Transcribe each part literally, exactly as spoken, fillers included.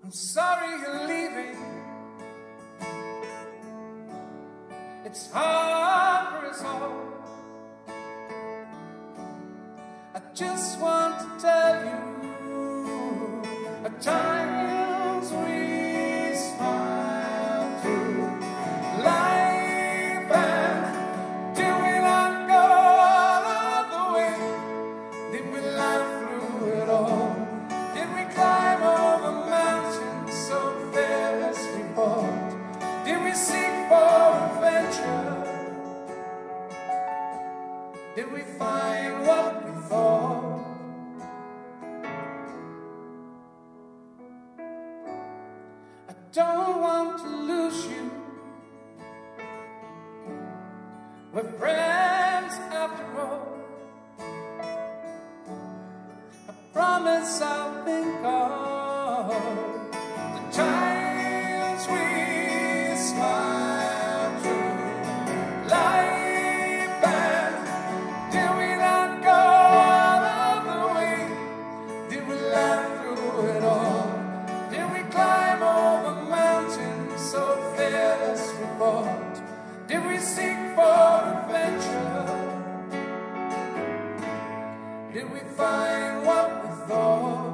I'm sorry you're leaving. It's hard for us all. I just want to tell you, at times we smile through life, and did we not go all the way? Did we laugh through it all? Did we climb over mountains so fearless we fought? Did we seek for adventure? Did we find what we thought? I don't want to lose you. We're friends after all. I promise I'll think of the times we smiled through life, and did we not go all of the way? Did we laugh through it all? Did we climb over mountains so fearless we fought? Did we seek for adventure? Did we find what we thought?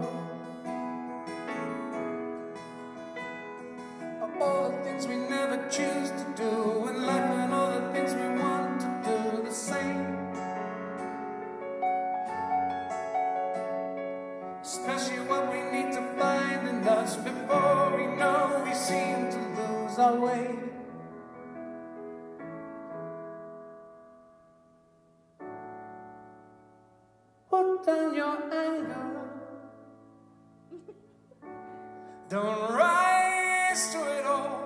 All the things we never choose to do in life, and all the things we want to do the same. Especially what we need to find in us before we know we seem to lose our way. Put down your anger. Don't rise to it all.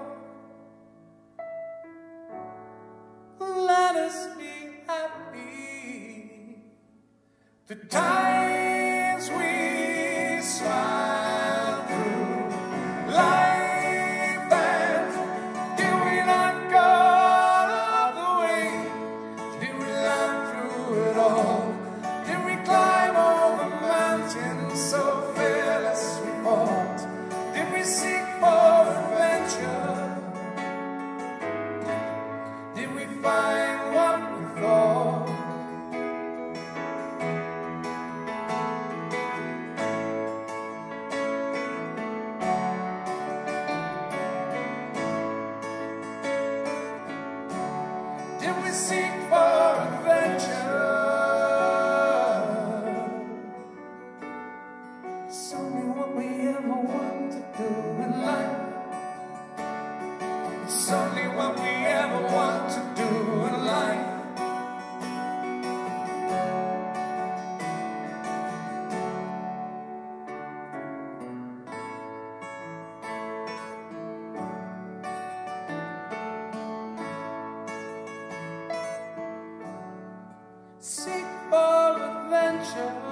Let us be happy. The times we smile through life, and did we not go all the way? Did we laugh through it all? Did we climb over mountains so fearless we fought? Did we seek for adventure? Did we find what we thought? Did we seek for adventure? It's only what we ever want to do in life. It's only what we ever want to do in life. Seek for adventure.